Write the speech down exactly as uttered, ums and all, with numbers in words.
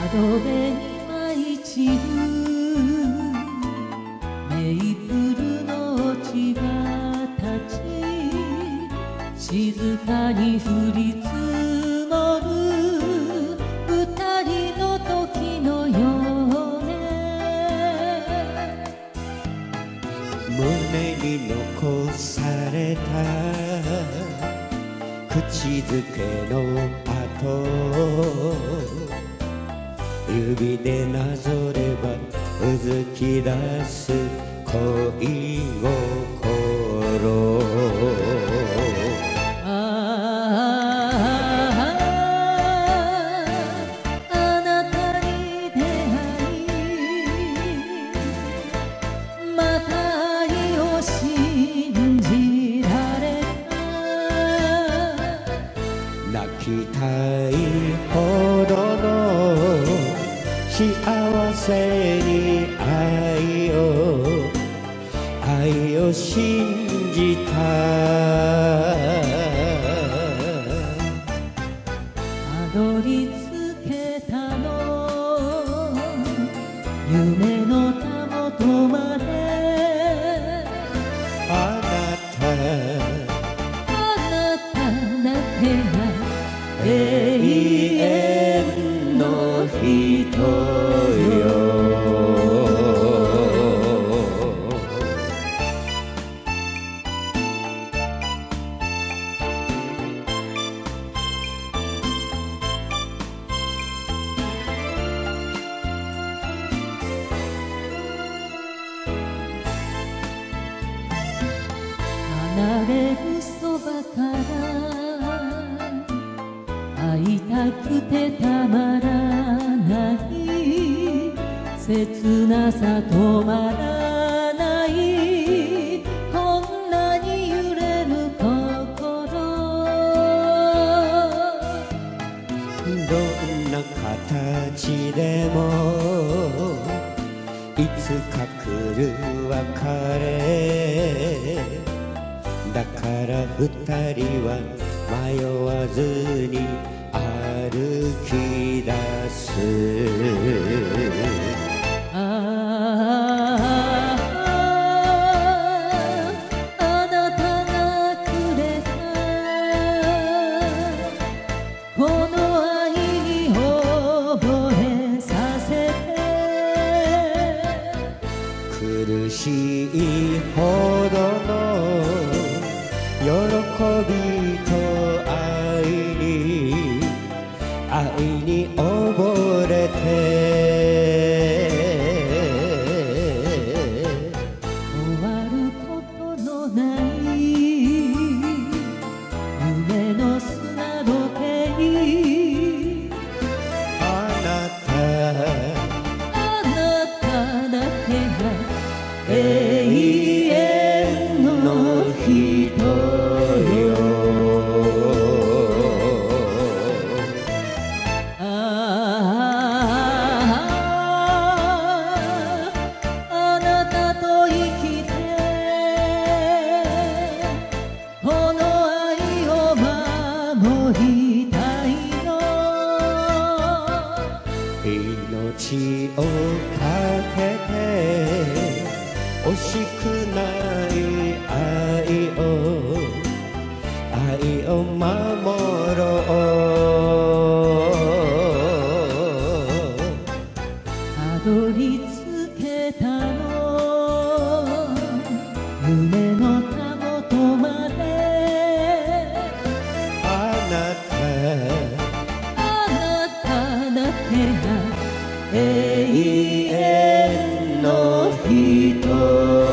窓辺に舞い散るメイプルの落ち葉たち、静かに降り積もる二人の時のよね。 胸に残された口づけの跡、指でなぞればうずき出す恋心。 ああ、あなたに出会い、また愛を信じられた。 泣きたいほどの幸せに愛を愛を信じた。 たどり着けたの夢のたもとまで。 あなたあなただけが永遠の人よ。離れるそばから会いたくてたまらない、切なさ止まらない、こんなに揺れる心。 どんな形でもいつか来る別れだから、二人は迷わずに歩き出す。 ああ、あなたがくれたこの愛に覚えさせて、 苦しいほどの喜びと愛に愛に溺れて、 終わることのない夢の砂時計。 あなたあなただけが永遠の人よ。ああ、あなたと生きてこの愛を守りたいの。 命をかけて惜しくない愛を愛を守ろう。 たどり着けたの夢のたもとまで。 あなたあなただけが永遠の人